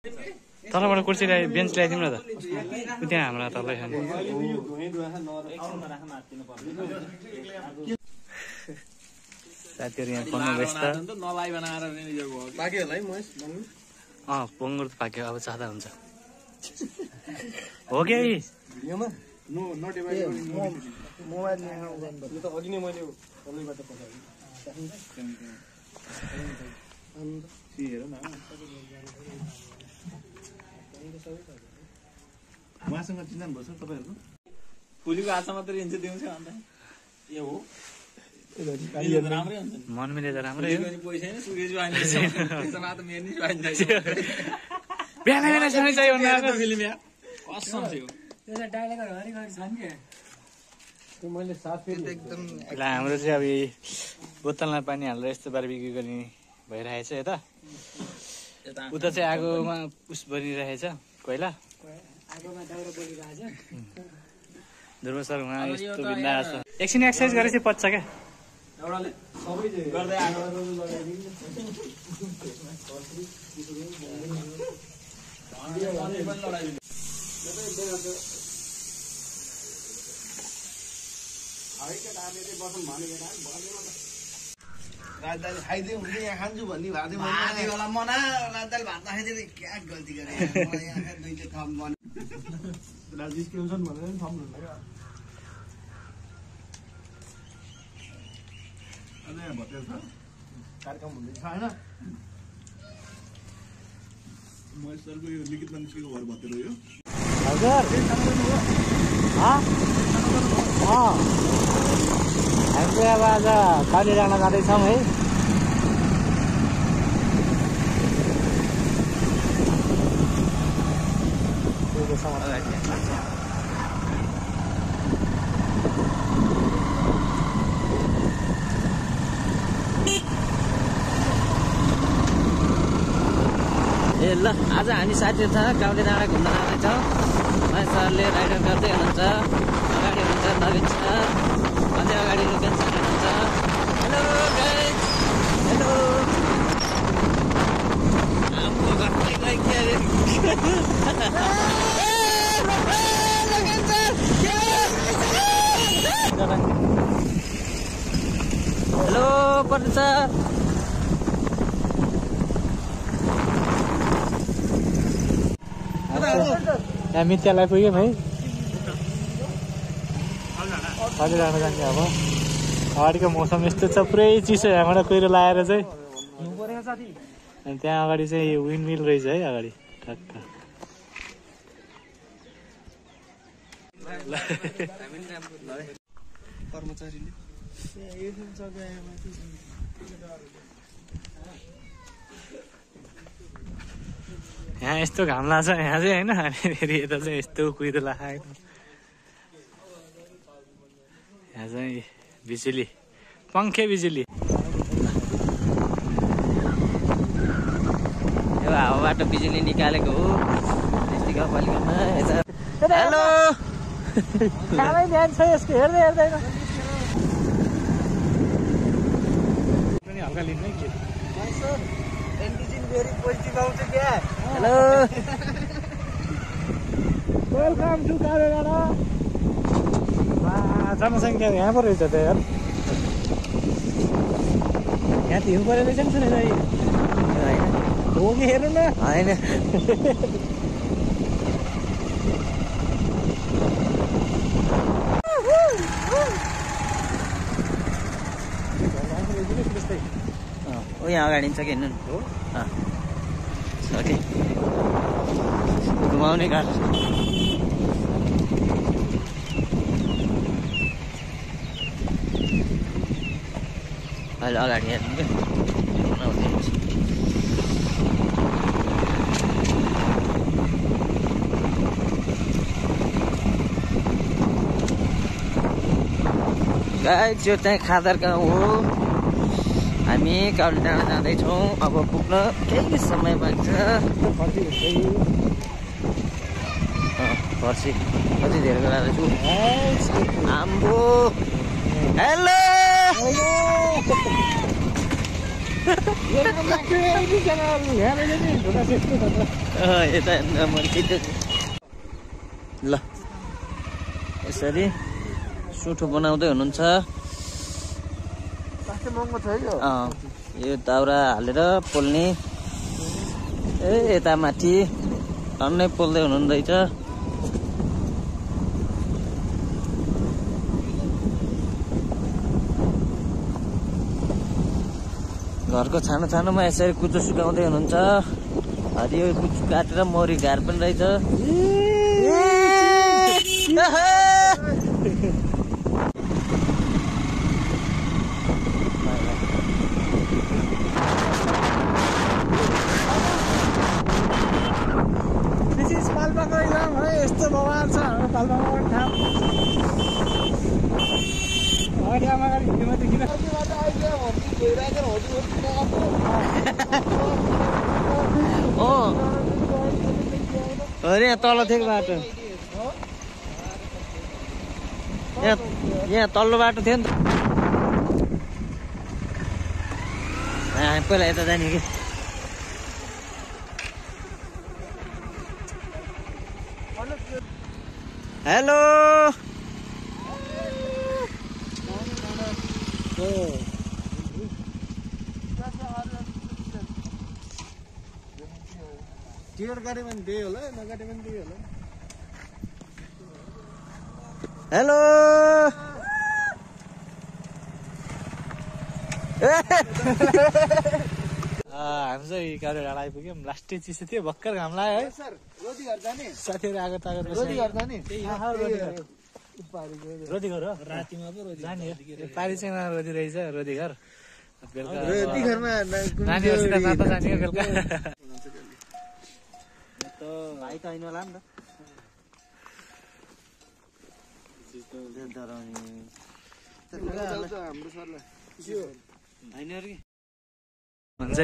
तलबाट कुर्सी बेन्च ल्याइदिउँ न त त्यहाँ हाम्रो तलै खाने साथीहरू यहाँ पढ्नु व्यस्त पङ्गुर त पाक्यो अब चाहदा हुन्छ हो कि उहाँसँग चिन्जान भएछ तपाईँहरूको फुलीको आशा मात्रै हिँड्छ दिउँछ अन्त ए हो राम्रै हुन्छ मन मिले त राम्रै हो पैसा छैन सुरेश पाइन्छ त मेरो नि पाइन्छ बिहान बिहान सानो चाहियो फिल्म या कसम थियो त्यसलाई डाइलेगहरू हरिगरी छन् के त्यो मैले साथ फेरि एकदम हाम्रो चाहिँ अब बोतलमा पानी हालेर यस्तो बारबिक्यु गर्ने भइरहेछ यता उता चाहिँ आगोमा उस बनिरहेछ कोइला आगोमा दाउरा बलिरहेछ ध्रुव सर उहाँ यस्तो बिन्दास छ एकछिन एक्सर्साइज गरेपछि पच्छ क्या एउटाले सबै गर्दै आगो राजदाल खाइदिउँ यहाँ खान्छु भन्ने भएको थियो बेला मना राजदाल भात खाइदिए क्या गल्ती गरे दुईटा थप मन राजस्क्रिप्सन भनेर नि थप्नु होला क्या यहाँ भतेर छ कार्यक्रम हुँदैछ होइन महेश सरको यो लिखित मान्छेको घर भतेर हो यो हजुर हामी चाहिँ अब आज काली जान जाँदैछौँ है ए ल आज हामी साथीहरूसँग काउले डाँडा घुम्न जाँदैछौँ महेश सरले राइडर गर्दै हुनुहुन्छ अगाडि हुनुहुन्छ नवीन सर अझै अगाडि रुकेन सर हुनुहुन्छ हेलो गाइज हेलो हाम्रो घरमै गयो के अरे हेलो पर्छ सर यहाँ मित्यालाई पुग्यौँ है अलि जानु जाने अब अगाडिको मौसम यस्तो छ पुरै चिसो यहाँबाट कुहिरो लगाएर चाहिँ अनि त्यहाँ अगाडि चाहिँ विन्ड मिल रहेछ है अगाडि ठक्क कर्मचारीले यहाँ यस्तो घाम लाग्छ यहाँ चाहिँ होइन अनि फेरि यता चाहिँ यस्तो कुहिरो लगाएको यहाँ चाहिँ बिजुली पङ्खे बिजुली यो हावाबाट बिजुली निकालेको हो डिस्ट्रिक्ट गाउँपालिकामा हेलो खानै ध्यान छ यसको हेर्दै हेर्दैन पनि हल्का लिनु के भेरी पोजिटिभ आउँछ क्या हेलो वेलकम टु कालेडाँडा जनसङ्ख्या यहाँ पो रहेछ त यार यहाँ हिउँ परेर रहेछ नि सुने हो कि हेर्नु न होइन ओ यहाँ अगाडि छ कि हेर्नु हो सके घुमाउने घर अहिले अगाडि हेर्नु क्या गाइस यो चाहिँ खादर गाउँ हो हामी काउले डाँडा जाँदैछौँ अब पुग्न केही समय लाग्छ पर्सि कति धेरै बेला छु आम्बो हेलो यता ल यसरी सुठो बनाउँदै हुनुहुन्छ। यो दाउरा हालेर पोल्ने यता माथि अन्नै पोल्दै हुनुहुँदैछ। घरको छानो छानोमा यसरी कुचो सुकाउँदै हुनुहुन्छ। हरियो कुचो काटेर मौरी घार पनि रहेछ। पाल्पाको इलाम है यस्तो बवाल छ हाम्रो पाल्पामा पनि ठाउँ। अरे यहाँ तल थियो बाटो, यहाँ तल्लो बाटो थियो नि त। पहिला यता जाने कि हेलो टिकट काट्यो भने त्यही होला, नकाट्यो भने त्यही होला। हेलो हामी चाहिँ काभ्रे डाँडा आइपुग्यौँ। लास्टै चिसो थियो, भर्खर घाम लाग्यो है। साथीहरू आएको तागत रोधीघर हो, रातिमा पो जाने हो। पारी चाहिँ रोधी रहेछ, रोधीघर। बेलुका नानीहरूसित मात्र जाने हो बेलुका। भाइ त होइन होला नि त हुन्छ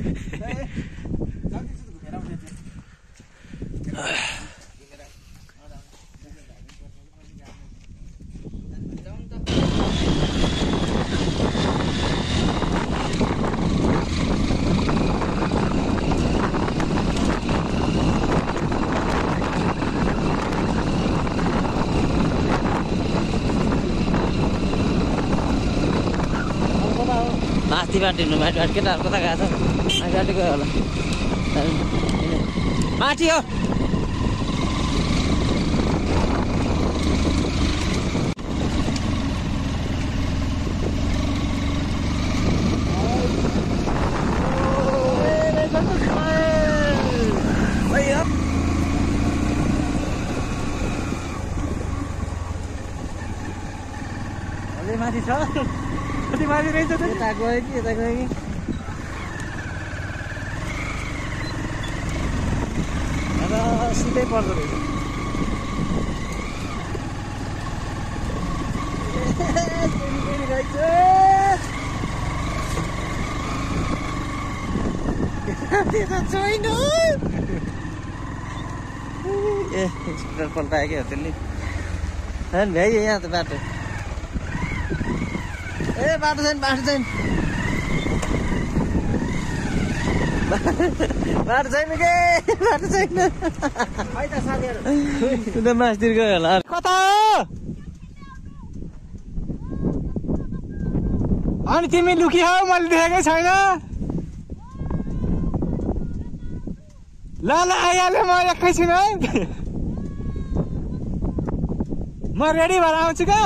माथिबाट हिँड्नु, माथिबाट केटाहरू कता गएको छ? माथिबाट गयो होला, माथि हो। माथि छ, कति माथि रहेछ? यता गयो कि यता गयो कि सिधै पर्दो रहेछ। छैन ए स्कुटर पल्टायो क्या त्यसले। भ्याइ यहाँ त बाटो, ए बाटो छैन, बाटो छैन, बाटो छैन के, बाटो छैन। साथीहरू मासतिर गयो होला। कता हो? अनि तिमी लुकी हौ, मैले देखेकै छैन। ल ल आइहालेँ म एकैछिन है, म रेडी भएर आउँछु क्या।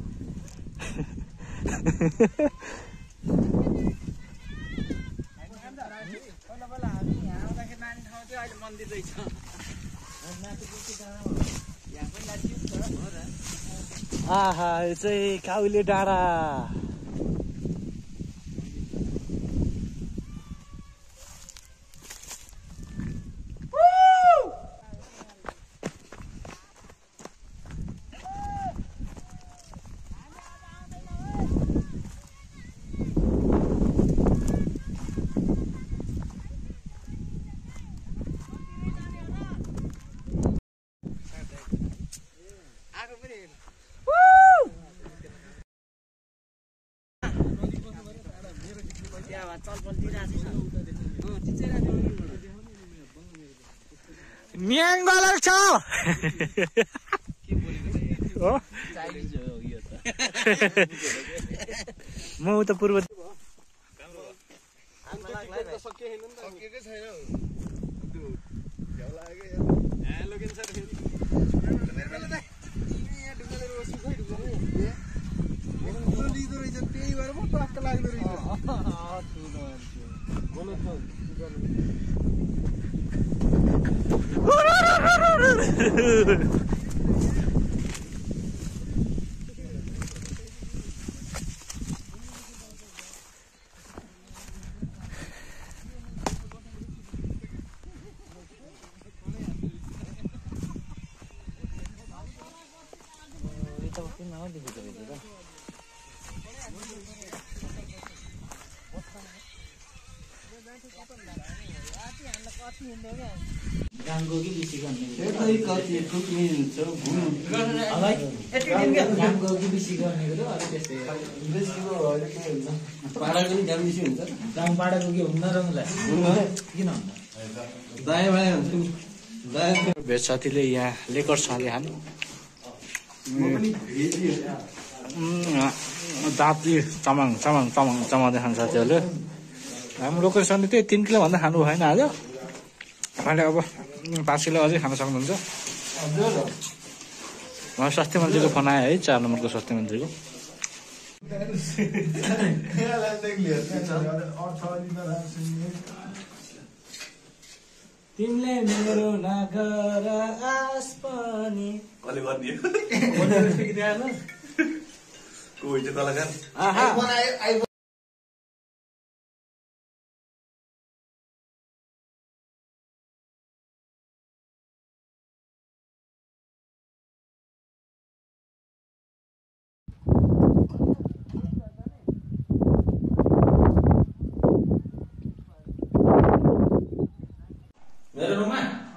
आहा यो चाहिँ काउले डाँडा। चलपल दिइरहेको म्याङ्गोलर छ हो म उता पूर्व सकिएकै छैन हौ झ्याउ लाग्यो लिँदो रहेछ त्यही भएर म टक्क लाग्दो रहेछ गाङ्गो कि बिसी गर्ने गाङ्गो कि बिसी गर्ने कुरो अलिक त्यस्तै पाडाको नि दाम बेसी हुन्छ दाम पाडाको के हुन्न र मलाई किन हुन्न दायाँ बायाँ हुन्छ नि दायाँ भेज साथीले यहाँ लेकर छाले हाल्नु दाँती चमाङ चमाङ चमाङ चमाउँदै खान्छ साथीहरूले हाम्रो लोकल सन्डे त्यही 3 किलो भन्दा खानु भएन आज अहिले अब 5 किलो अझै खान सक्नुहुन्छ उहाँ स्वास्थ्य मन्त्रीको फोन आयो है 4 नम्बरको स्वास्थ्य मन्त्रीको तिमीले मेरो नगर आस पनि कसले गरिदियो को होइन कलाकार मेरो रुममा